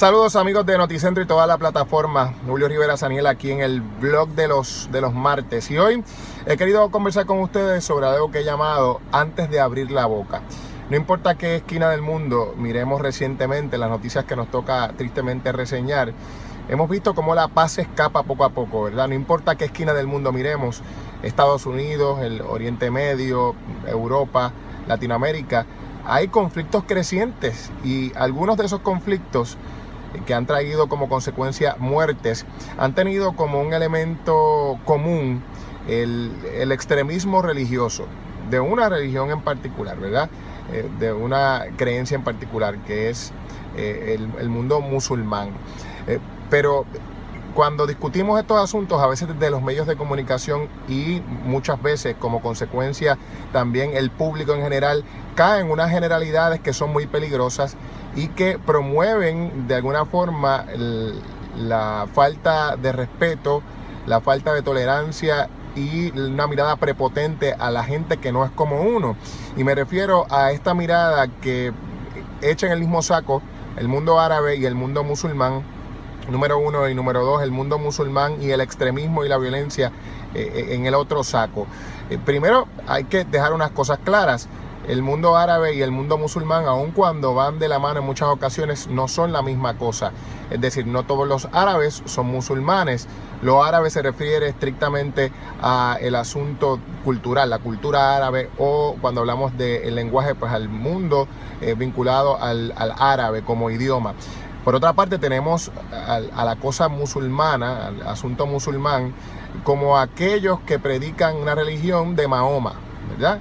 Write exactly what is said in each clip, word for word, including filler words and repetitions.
Saludos amigos de Noticentro y toda la plataforma. Julio Rivera Saniel aquí en el blog de los, de los martes. Y hoy he querido conversar con ustedes sobre algo que he llamado antes de abrir la boca. No importa qué esquina del mundo miremos recientemente las noticias que nos toca tristemente reseñar, hemos visto cómo la paz se escapa poco a poco, ¿verdad? No importa qué esquina del mundo miremos, Estados Unidos, el Oriente Medio, Europa, Latinoamérica, hay conflictos crecientes y algunos de esos conflictos que han traído como consecuencia muertes, han tenido como un elemento común el, el extremismo religioso, de una religión en particular, ¿verdad? Eh, de una creencia en particular, que es eh, el, el mundo musulmán. Eh, pero cuando discutimos estos asuntos, a veces desde los medios de comunicación y muchas veces como consecuencia también el público en general, caen unas generalidades que son muy peligrosas y que promueven de alguna forma el, la falta de respeto, la falta de tolerancia y una mirada prepotente a la gente que no es como uno. Y me refiero a esta mirada que echa en el mismo saco el mundo árabe y el mundo musulmán, número uno, y número dos, el mundo musulmán y el extremismo y la violencia eh, en el otro saco. Eh, primero hay que dejar unas cosas claras. El mundo árabe y el mundo musulmán, aun cuando van de la mano en muchas ocasiones, no son la misma cosa. Es decir, no todos los árabes son musulmanes. Lo árabe se refiere estrictamente al asunto cultural, la cultura árabe, o cuando hablamos del lenguaje, pues al mundo eh, vinculado al, al árabe como idioma. Por otra parte, tenemos a, a la cosa musulmana, al asunto musulmán, como aquellos que predican una religión de Mahoma, ¿verdad?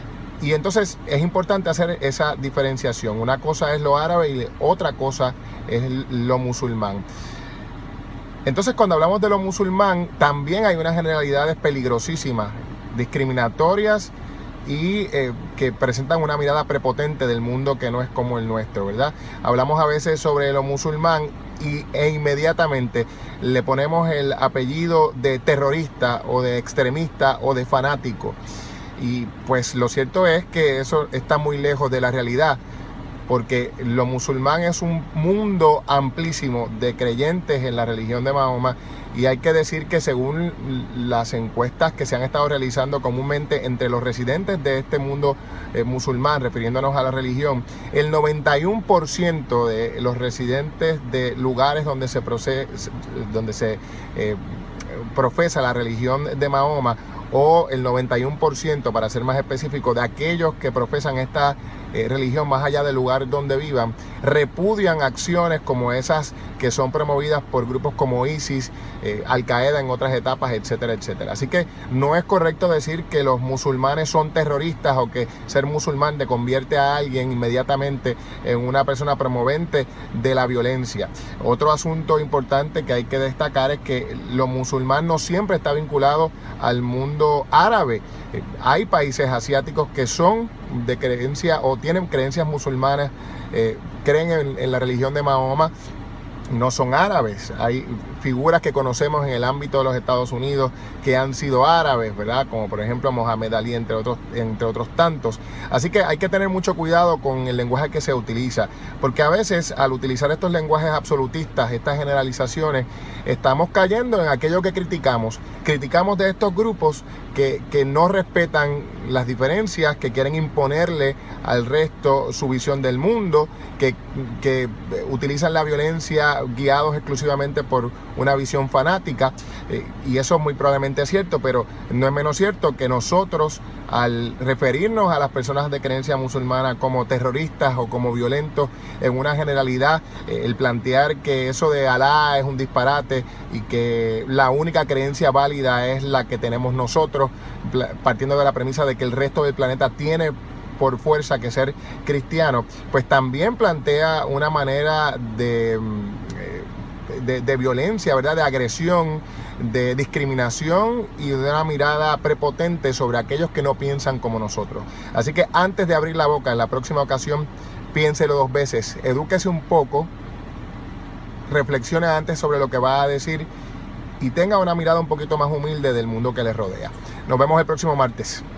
Y entonces es importante hacer esa diferenciación. Una cosa es lo árabe y otra cosa es lo musulmán. Entonces, cuando hablamos de lo musulmán, también hay unas generalidades peligrosísimas, discriminatorias y eh, que presentan una mirada prepotente del mundo que no es como el nuestro, ¿verdad? Hablamos a veces sobre lo musulmán y, e inmediatamente le ponemos el apellido de terrorista o de extremista o de fanático. Y pues lo cierto es que eso está muy lejos de la realidad, porque lo musulmán es un mundo amplísimo de creyentes en la religión de Mahoma, y hay que decir que según las encuestas que se han estado realizando comúnmente entre los residentes de este mundo eh, musulmán, refiriéndonos a la religión, el noventa y uno por ciento de los residentes de lugares donde se, procede, donde se eh, profesa la religión de Mahoma, o el noventa y uno por ciento, para ser más específico, de aquellos que profesan esta eh, religión más allá del lugar donde vivan, repudian acciones como esas que son promovidas por grupos como ISIS, eh, Al-Qaeda en otras etapas, etcétera, etcétera. Así que no es correcto decir que los musulmanes son terroristas o que ser musulmán te convierte a alguien inmediatamente en una persona promovente de la violencia. Otro asunto importante que hay que destacar es que lo musulmán no siempre está vinculado al mundo árabe. Eh, hay países asiáticos que son de creencia o tienen creencias musulmanas, eh, creen en, en la religión de Mahoma, no son árabes. Hay figuras que conocemos en el ámbito de los Estados Unidos que han sido árabes, ¿verdad? Como por ejemplo Mohamed Ali, entre otros, entre otros tantos. Así que hay que tener mucho cuidado con el lenguaje que se utiliza, porque a veces al utilizar estos lenguajes absolutistas, estas generalizaciones, estamos cayendo en aquello que criticamos. Criticamos de estos grupos que, que no respetan las diferencias, que quieren imponerle al resto su visión del mundo, que, que utilizan la violencia guiados exclusivamente por una visión fanática, eh, y eso muy probablemente es cierto, pero no es menos cierto que nosotros, al referirnos a las personas de creencia musulmana como terroristas o como violentos en una generalidad, eh, el plantear que eso de Alá es un disparate y que la única creencia válida es la que tenemos nosotros, partiendo de la premisa de que el resto del planeta tiene por fuerza que ser cristiano, pues también plantea una manera de, de, de violencia, ¿verdad? De agresión, de discriminación y de una mirada prepotente sobre aquellos que no piensan como nosotros. Así que antes de abrir la boca en la próxima ocasión, piénselo dos veces, edúquese un poco, reflexione antes sobre lo que va a decir y tenga una mirada un poquito más humilde del mundo que le rodea. Nos vemos el próximo martes.